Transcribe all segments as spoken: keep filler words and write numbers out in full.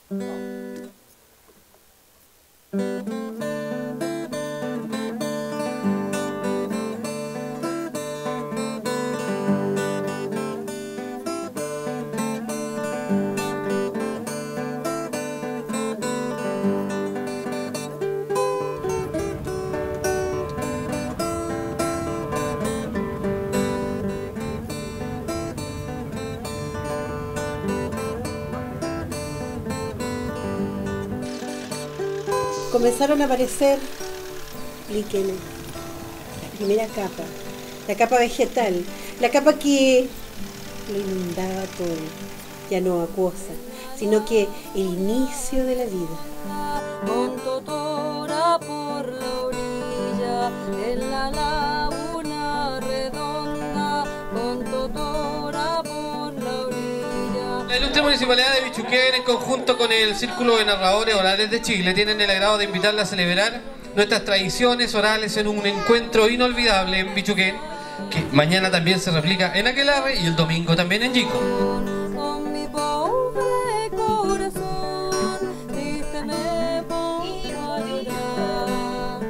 Comenzaron a aparecer líquenes, la primera capa, la capa vegetal, la capa que lo inundaba todo, ya no acuosa, sino que el inicio de la vida. Con totora por la orilla, en la laguna redonda, con totora por la orilla. La Ilustre Municipalidad de Bichuquén, en conjunto con el Círculo de Narradores Orales de Chile, tienen el agrado de invitarla a celebrar nuestras tradiciones orales en un encuentro inolvidable en Bichuquén, que mañana también se replica en Aquelarre y el domingo también en Yico. Con mi pobre corazón, triste me pongo a llorar.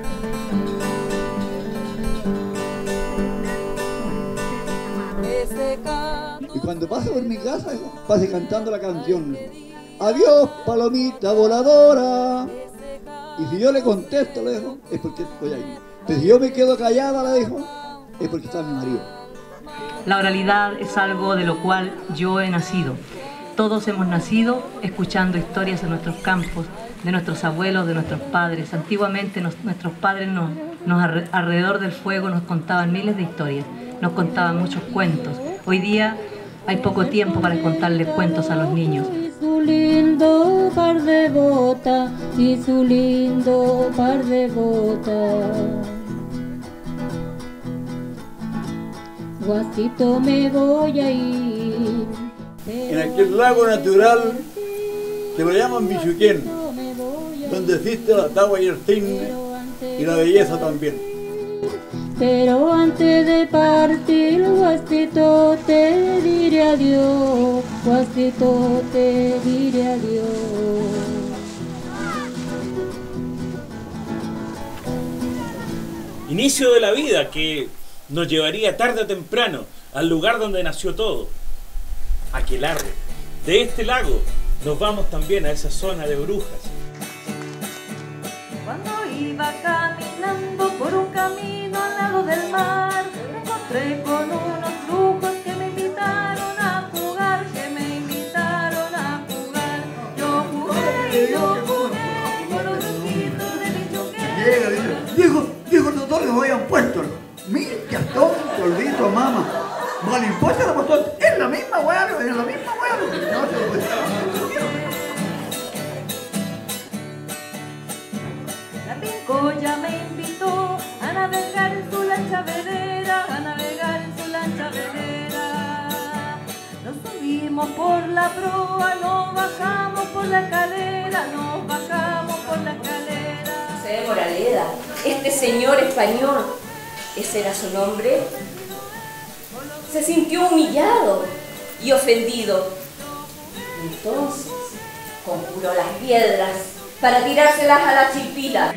Ese canto. Y cuando pase por mi casa, pase cantando la canción. Adiós, palomita voladora. Y si yo le contesto, le dijo, es porque estoy ahí. Pero si yo me quedo callada, le dijo, es porque está mi marido. La oralidad es algo de lo cual yo he nacido. Todos hemos nacido escuchando historias de nuestros campos, de nuestros abuelos, de nuestros padres. Antiguamente nos, nuestros padres nos, nos alrededor del fuego nos contaban miles de historias, nos contaban muchos cuentos. Hoy día hay poco tiempo para contarles cuentos a los niños. Su lindo par de botas y su lindo par de botas. Guasito me voy a ir. En aquel lago natural que lo llaman Bichuquén, donde existe la tagua y el cisne y la belleza también. Pero antes de partir, Guasito, te diré adiós. Guasito, te diré adiós. Inicio de la vida que nos llevaría tarde o temprano al lugar donde nació todo, Aquelarre. De este lago nos vamos también a esa zona de brujas. Cuando iba caminando por un camino al lado del mar, me encontré con unos brujos que me invitaron a jugar, que me invitaron a jugar. Yo jugué, yo jugué con los brujitos de Bichuquén. Dijo, dijo el doctor que voy a un puesto. Mira, tonto, olvido, mamá. No le importa la pastora, es la misma weá, es la misma weá. No se puede. La Pincoya me invitó a navegar en su lancha velera, a navegar en su lancha velera. Nos subimos por la proa, nos bajamos por la escalera, nos bajamos por la escalera. José Moraleda, este señor español, ese era su nombre, se sintió humillado y ofendido. Entonces conjuró las piedras para tirárselas a la chilpila.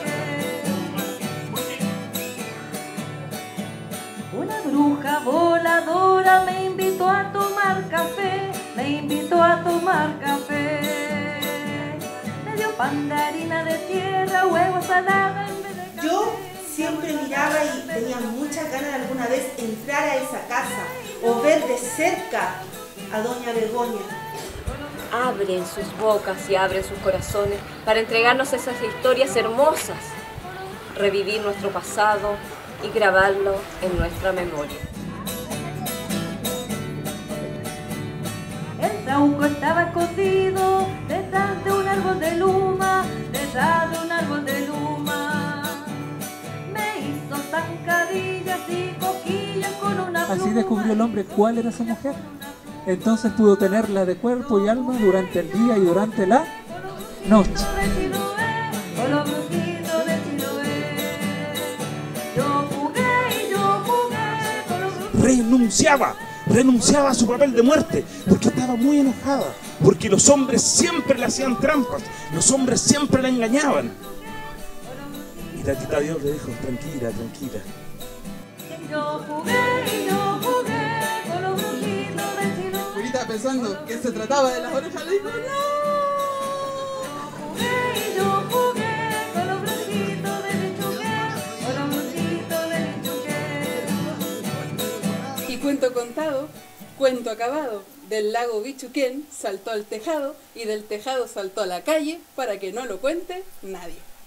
Una bruja voladora me invitó a tomar café, me invitó a tomar café. Me dio pan de harina de tierra, huevos salados en vez de café. Yo siempre miraba y tenía muchas ganas de alguna vez entrar a esa casa o ver de cerca a doña Begoña. Abren sus bocas y abren sus corazones para entregarnos esas historias hermosas, revivir nuestro pasado y grabarlo en nuestra memoria. El trauco estaba escondido detrás de un árbol de luma, detrás de un árbol de luma. Me hizo zancadillas y coquillas con una pluma. Así descubrió el hombre cuál era su mujer. Entonces pudo tenerla de cuerpo y alma durante el día y durante la noche. Renunciaba, renunciaba a su papel de muerte porque estaba muy enojada, porque los hombres siempre le hacían trampas, los hombres siempre la engañaban. Y Tatita Dios le dijo, tranquila, tranquila. Yo jugué, yo jugué con los brujitos del chino. Yo estaba pensando que se trataba de las orejas, le dijo, Jugué, yo jugué con los brujitos del Ichuquén, con los brujitos del Ichuquén. Y cuento contado, cuento acabado. Del lago Bichuquén saltó al tejado y del tejado saltó a la calle para que no lo cuente nadie.